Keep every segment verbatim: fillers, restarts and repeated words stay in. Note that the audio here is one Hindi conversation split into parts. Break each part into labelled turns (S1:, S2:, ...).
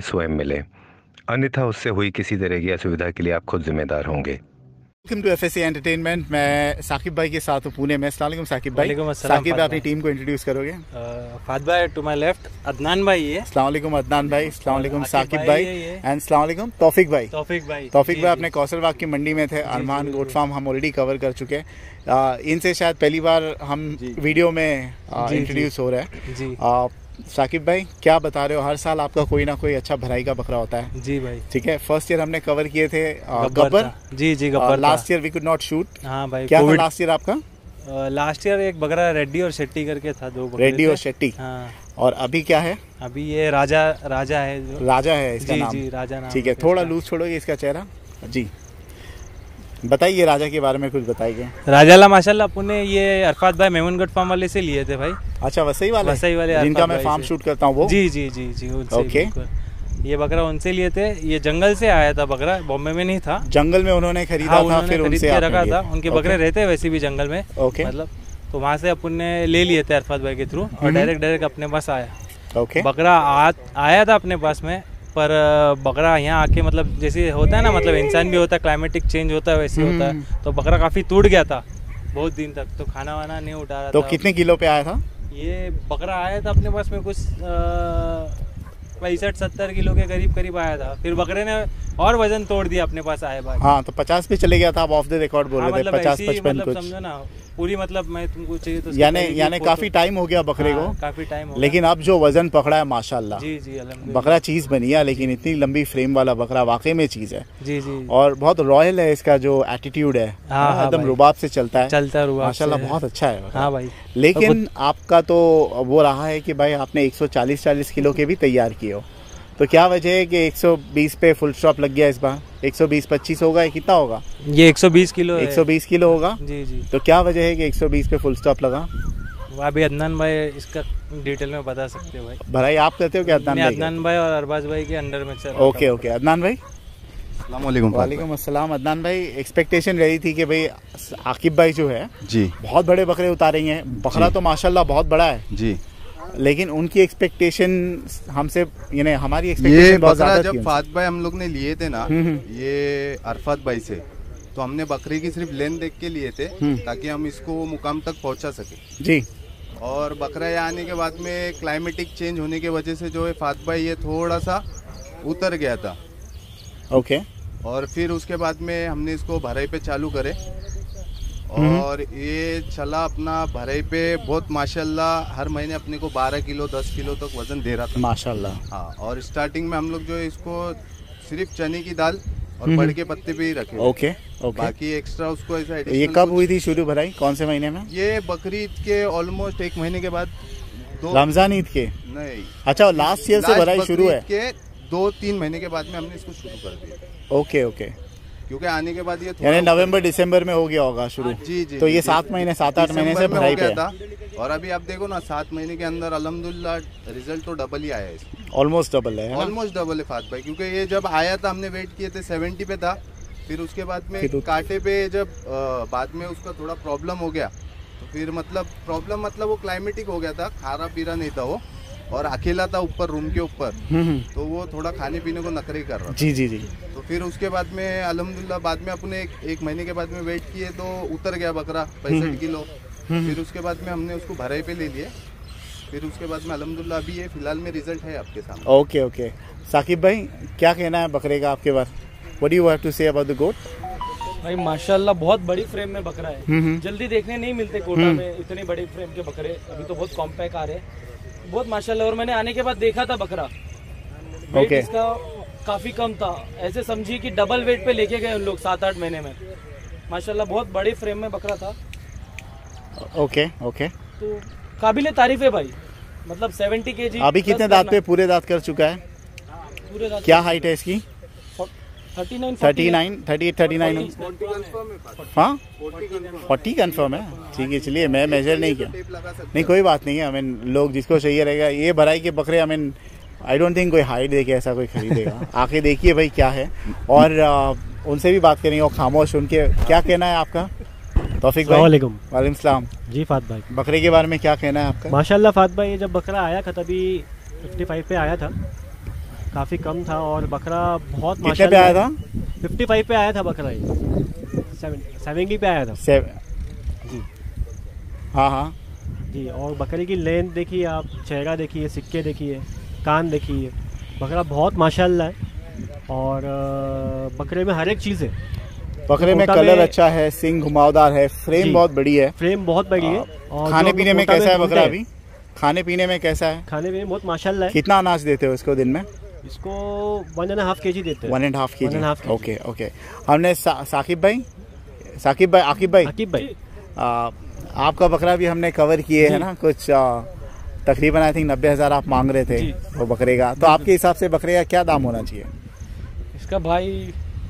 S1: स्वयं मिले, अन्यथा उससे हुई किसी तरह की असुविधा के लिए आप खुद जिम्मेदार होंगे।
S2: Welcome to FSC entertainment. मैं साकिब भाई के साथ हूँ पुणे में। अस्सलाम वालेकुम साकिब भाई। साकिब भाई अपनी टीम को इंट्रोड्यूस करोगे?
S3: फाद भाई टू माय लेफ्ट, अदनान भाई है।
S2: अस्सलाम वालेकुम अदनान भाई। अस्सलाम वालेकुम साकिब भाई एंड अस्सलाम वालेकुम तौफिक भाई।
S3: तौफिक भाई
S2: तौफिक भाई अपने कौसरबाग की मंडी में थे। अरमान गोट फार्म हम ऑलरेडी कवर कर चुके हैं। इनसे शायद पहली बार हम वीडियो में इंट्रोड्यूस हो रहे हैं। साकिब भाई क्या बता रहे हो, हर साल आपका कोई ना कोई अच्छा भराई का बकरा होता है?
S3: जी भाई ठीक
S2: है। फर्स्ट ईयर हमने कवर किए थे गब्बर।
S3: जी जी Gabbar.
S2: Last year we could not shoot.
S3: हाँ भाई
S2: क्या था लास्ट ईयर आपका?
S3: लास्ट ईयर एक बकरा रेड्डी और शेट्टी करके था, दो बकरे
S2: रेड्डी और शेट्टी।
S3: हाँ।
S2: और अभी क्या है?
S3: अभी ये राजा राजा है जो
S2: राजा है इसका
S3: जी,
S2: नाम।
S3: जी राजा नाम।
S2: ठीक है, थोड़ा लूज छोड़ोगे इसका चेहरा जी। बताइए राजा के बारे में कुछ बताइए।
S3: राजाला माशाल्लाह अपने ये अरफात भाई मेमनगढ़ फार्म वाले से लिए थे भाई।
S2: अच्छा वसई वाले?
S3: वसई वाले
S2: जिनका मैं फार्म शूट करता हूँ वो?
S3: जी जी जी जी उनसे।
S2: ओके।
S3: ये बकरा उनसे लिए थे। ये जंगल से आया था बकरा, बॉम्बे में नहीं था।
S2: जंगल में उन्होंने खरीदा
S3: हाँ,
S2: था, फिर उनसे आपने
S3: रखा था। उनके
S2: ओके।
S3: बकरे रहते हैं वैसे भी जंगल में।
S2: ओके।
S3: मतलब तो वहाँ से अपन ने ले लिए थे अरफात भाई के थ्रू और डायरेक्ट डायरेक्ट अपने पास आया।
S2: ओके।
S3: बकरा आ, आया था अपने पास में, पर बकरा यहाँ आके मतलब जैसे होता है ना, मतलब इंसान भी होता है, क्लाइमेटिक चेंज होता है वैसे होता है, तो बकरा काफी टूट गया था बहुत दिन तक, तो खाना वाना नहीं उठा रहा
S2: तो
S3: था।
S2: कितने किलो पे आया था
S3: ये बकरा? आया था अपने पास में कुछ पैंसठ सत्तर किलो के करीब करीब आया था। फिर बकरे ने और वजन तोड़ दिया अपने पास आए बाद।
S2: हाँ तो पचास पे चले गया था। आप ऑफ द रिकॉर्ड बोल रहे थे पचास पचपन कुछ,
S3: समझो ना पूरी, मतलब मैं तुमको चाहिए तो
S2: यानी यानी काफी टाइम हो गया बकरे को।
S3: काफी टाइम हो
S2: लेकिन अब जो वजन पकड़ा है माशाल्लाह।
S3: जी जी अल्हम्दुलिल्लाह।
S2: बकरा चीज बनी है, लेकिन इतनी लंबी फ्रेम वाला बकरा वाकई में चीज है।
S3: जी जी।
S2: और बहुत रॉयल है इसका जो एटीट्यूड है, एकदम रुबाब से चलता है।
S3: चलता है रुबाब
S2: माशाल्लाह, बहुत अच्छा है।
S3: हाँ भाई।
S2: लेकिन आपका तो वो रहा है कि भाई आपने एक सौ चालीस चालीस किलो के भी तैयार किए हो, तो क्या वजह है कि एक सौ बीस पे फुल स्टॉप लग गया इस बार? एक सौ बीस पच्चीस होगा या कितना होगा?
S3: ये एक सौ बीस किलो
S2: एक सौ बीस किलो होगा।
S3: जी जी।
S2: तो क्या वजह है कि एक सौ बीस पे फुल स्टॉप लगा?
S3: अभी अदनान भाई इसका डिटेल में बता सकते हो भाई।
S2: भराई आप करते हो क्या अदनान भाई?
S3: अदनान भाई और अरबाज भाई के अंडर में चल।
S2: Okay okay. अदनान भाई
S4: वालेकुम
S2: वालेकुम अस्सलाम। अदनान भाई एक्सपेक्टेशन रही थी कि भाई आकिब भाई जो है
S4: जी बहुत
S2: बड़े बकरे उतारेंगे। बकरा तो माशाल्लाह बहुत बड़ा है
S4: जी,
S2: लेकिन उनकी एक्सपेक्टेशन हमसे, यानी हमारी एक्सपेक्टेशन
S4: ये
S2: बहुत
S4: बकरा
S2: ज्यादा थी।
S4: जब फात भाई हम लोग ने लिए थे ना ये अरफात भाई से, तो हमने बकरी की सिर्फ लेन देख के लिए थे ताकि हम इसको मुकाम तक पहुंचा सके
S2: जी।
S4: और बकरा यहाँ आने के बाद में क्लाइमेटिक चेंज होने की वजह से जो है फात भाई ये थोड़ा सा उतर गया था।
S2: ओके।
S4: और फिर उसके बाद में हमने इसको भराई पे चालू करे और ये चला अपना भराई पे बहुत माशाल्लाह। हर महीने अपने को बारह किलो दस किलो तक वजन दे रहा था
S2: माशाल्लाह।
S4: हाँ। और स्टार्टिंग में हम लोग जो है इसको सिर्फ चने की दाल और बड़ के पत्ते पे ही रखे।
S2: Okay okay.
S4: बाकी एक्स्ट्रा उसको ऐसा।
S2: ये कब हुई थी शुरू भराई, कौन से महीने में?
S4: ये बकरीद के ऑलमोस्ट एक महीने के बाद। दो
S2: रमजान ईद के?
S4: नहीं,
S2: अच्छा लास्ट ईयर से भराई शुरू है?
S4: के दो तीन महीने के बाद में हमने इसको शुरू कर दिया।
S2: Okay okay.
S4: क्योंकि आने के बाद ये
S2: यानी नवंबर दिसंबर में हो गया होगा शुरू।
S4: जी जी।
S2: तो ये सात महीने सात आठ महीने से भराई पे
S4: था। और अभी आप देखो ना सात महीने के अंदर अल्हम्दुलिल्लाह रिजल्ट तो डबल ही आया है।
S2: ऑलमोस्ट डबल है।
S4: ऑलमोस्ट डबल है फात भाई। क्योंकि ये जब आया था हमने वेट किए थे सेवेंटी पे था, फिर उसके बाद में कांटे पे जब बाद में उसका थोड़ा प्रॉब्लम हो गया, तो फिर मतलब प्रॉब्लम मतलब वो क्लाइमेटिक हो गया था, खारा पीरा नहीं था वो, और अकेला था ऊपर रूम के ऊपर, तो वो थोड़ा खाने पीने को नखरे कर रहा था।
S2: जी जी जी।
S4: तो फिर उसके बाद में अल्हम्दुलिल्लाह बाद में अपने एक, एक महीने के बाद में वेट किए तो उतर गया बकरा पैंसठ किलो। फिर उसके बाद में हमने उसको भराई पे ले लिए। फिर उसके बाद में अल्हम्दुलिल्लाह अभी ये फिलहाल में रिजल्ट है आपके सामने।
S2: Okay okay. साकिब भाई क्या कहना है बकरे का आपके बारे? What do you have to say about the goat?
S5: भाई माशाल्लाह बहुत बड़ी फ्रेम में बकरा है। जल्दी देखने नहीं मिलते कोटा में इतनी बड़ी फ्रेम के बकरे। अभी तो बहुत कॉम्पैक्ट आ रहे हैं बहुत माशाल्लाह। और मैंने आने के बाद देखा था बकरा, वेट
S2: okay.
S5: इसका काफी कम था। ऐसे समझिए कि डबल वेट पे लेके गए उन लोग सात आठ महीने में। माशाल्लाह बहुत बड़ी फ्रेम में बकरा था।
S2: Okay okay.
S5: तो काबिले तारीफ है भाई, मतलब सेवेंटी केजी।
S2: अभी कितने दांत पे पूरे दांत कर चुका है?
S5: पूरे दांत।
S2: क्या हाइट है इसकी?
S5: Thirty nine
S2: thirty nine thirty eight thirty nine. हाँ फोर्टी कन्फर्म है। ठीक है चलिए, मैं मेजर नहीं किया। नहीं कोई बात नहीं है। आई मीन लोग जिसको चाहिए रहेगा ये भराई के बकरे, I mean I don't think कोई हाइट देके ऐसा कोई खरीदेगा। आके देखिए भाई क्या है, और आ, उनसे भी बात करेंगे। और खामोश उनके क्या कहना है आपका? तौफीक भाई
S6: वालेकुम।
S2: वालेकुम सलाम।
S6: जी फात भाई,
S2: बकरे के बारे में क्या कहना है आपका?
S6: माशाल्लाह फात भाई, जब बकरा आया था तभी पचपन पे आया था। काफ़ी कम था और बकरा बहुत
S2: कितने पे आया था?
S6: फिफ्टी फाइव पे आया था बकरा, ये सेवेंटी पे आया था
S2: सेव
S6: जी।
S2: हाँ हाँ
S6: जी, और बकरे की लेंथ देखिए आप, चेहरा देखिए, सिक्के देखिए, कान देखिए, बकरा बहुत माशाल्लाह है। और अ, बकरे में हर एक चीज़ है।
S2: बकरे में
S6: कोटा
S2: कलर
S6: में-
S2: अच्छा है, सिंग घुमावदार है, फ्रेम
S6: जी।
S2: बहुत बड़ी है।
S6: फ्रेम बहुत बड़ी है। और
S2: खाने
S6: जो
S2: पीने में
S6: कोटा
S2: कैसा है
S6: घूमते
S2: बकरा
S6: हैं,
S2: अभी? खाने पीने में कैसा है?
S6: खाने में बहुत माशाल्लाह है।
S2: कितना अनाज देते हो इसको दिन में?
S6: इसको वन एंड हाफ के जी देते हैं।
S2: वन एंड हाफ के
S6: One and a half
S2: जी।
S6: kg।
S2: Okay okay. हमने सा, साकिब भाई साकिब भाई आकिब भाई
S6: आकिब भाई,
S2: आ, आपका बकरा भी हमने कवर किए है ना कुछ, आ, तकरीबन आई थिंक नब्बे हज़ार आप मांग रहे थे
S5: जी।
S2: वो बकरे का। तो आपके हिसाब से बकरे का क्या दाम होना चाहिए?
S5: इसका भाई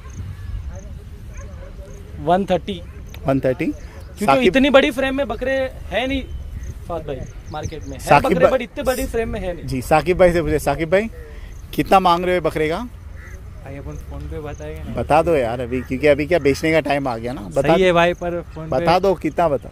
S5: वन थर्टी,
S2: वन थर्टी।
S5: क्योंकि इतनी बड़ी फ्रेम में बकरे है नहीं फात भाई, मार्केट में है
S2: साकिब
S5: बकरे
S2: भाई-
S5: बट इतने बड़ी फ्रेम में है नहीं।
S2: जी साकिब भाई से पूछे, साकिब भाई कितना मांग रहे हो बकरे का?
S3: भाई अपन फोन पे बताएंगे ना।
S2: बता दो यार अभी, क्योंकि अभी क्या बेचने का टाइम आ गया ना। बता
S3: सही है भाई, पर फोन
S2: बता
S3: पे
S2: दो कितना बता।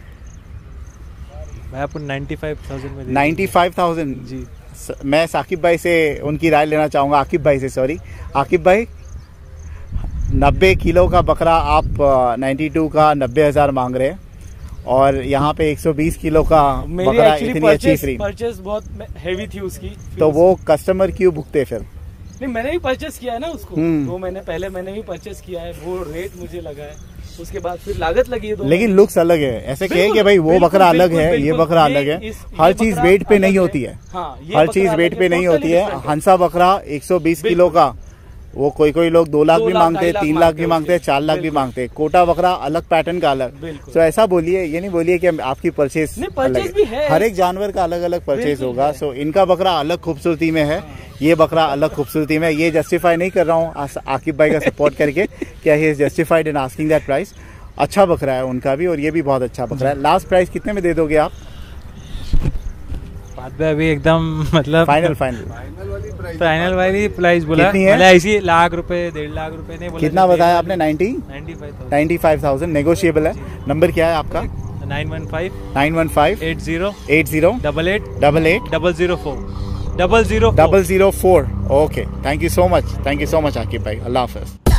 S3: भाई अपन नाइन्टी फाइव थाउजेंड में दे
S2: नाइन्टी फाइव थाउजेंड
S3: जी।
S2: स- मैं साकिब भाई से उनकी राय लेना चाहूँगा, आकिब भाई से, सॉरी आकिब भाई। नब्बे किलो का बकरा आप नाइन्टी टू का नब्बे हज़ार मांग रहे हैं और यहाँ पे एक सौ बीस किलो का
S5: मेरी
S2: बकरा
S5: एक्चुअली
S2: इतनी अच्छी
S5: परचेस
S2: फ्री,
S5: परचेस बहुत हैवी थी उसकी,
S2: तो वो कस्टमर क्यों भुगते फिर?
S5: नहीं मैंने भी परचेस किया है ना उसको,
S2: हम्म।
S5: दो महीने पहले मैंने भी परचेस किया है, वो रेट मुझे लगा है, उसके बाद फिर लागत लगी है दो
S2: लेकिन लुक्स अलग है, ऐसे कहे कि भाई वो
S5: बिल्कुल,
S2: बकरा अलग
S5: बिल्कुल,
S2: है, ये
S5: बिल्कुल,
S2: बकरा
S5: ये
S2: अलग है।
S5: इस- ये
S2: हर चीज
S5: बकरा
S2: वेट पे
S5: अलग
S2: नहीं
S5: है।
S2: होती है,
S5: हाँ, ये
S2: हर
S5: बकरा
S2: चीज
S5: अलग
S2: वेट
S5: है,
S2: पे नहीं होती है।
S5: totally different।
S2: हंसा बकरा एक सौ बीस किलो का, वो कोई कोई लोग दो लाख
S5: दो
S2: भी
S5: लाख,
S2: मांगते हैं,
S5: ढाई
S2: तीन
S5: लाख
S2: लाख भी
S5: मांगते
S2: मांगते हैं,
S5: हैं,
S2: चार लाख भी
S5: बिल्कुल।
S2: मांगते हैं। कोटा बकरा अलग पैटर्न का अलग।
S5: बिल्कुल।
S2: तो ऐसा बोलिए, ये नहीं बोलिए कि आपकी परचेज
S5: नहीं, purchase भी है।
S2: हर एक जानवर का अलग अलग परचेज
S5: बिल्कुल
S2: होगा।
S5: है।
S2: सो इनका बकरा अलग खूबसूरती में है, ये बकरा अलग खूबसूरती में। ये जस्टिफाई नहीं कर रहा हूँ आकिब भाई का सपोर्ट करके, क्या he is justified in asking that price. अच्छा बकरा है उनका भी और ये भी बहुत अच्छा बकरा है। लास्ट प्राइस कितने में दे दोगे आप?
S3: बाद में अभी एकदम मतलब
S2: फाइनल फाइनल
S4: फाइनल वाली प्राइस
S3: फाइनल वाली प्राइस बोला,
S2: कितनी है?
S3: मतलब ऐसी लाख रुपए डेढ़ लाख रुपए नहीं बोला।
S2: कितना बताया आपने? Ninety
S3: ninety five thousand
S2: ninety five thousand negotiable है। नंबर क्या है आपका?
S3: Nine one five
S2: nine one five
S3: eight zero
S2: eight zero
S3: double eight
S2: double eight
S3: double zero four double zero
S2: double zero four. Okay, thank you so much, thank you so much Aqib भाई। अल्लाह हाफिज।